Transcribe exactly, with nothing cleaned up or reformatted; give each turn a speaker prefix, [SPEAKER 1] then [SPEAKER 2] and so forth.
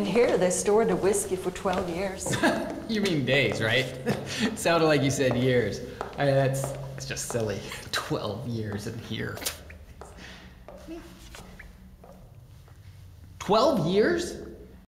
[SPEAKER 1] And here they stored the whiskey for twelve years.
[SPEAKER 2] You mean days, right? Sounded like you said years. I mean, that's, that's just silly. twelve years in here. twelve years?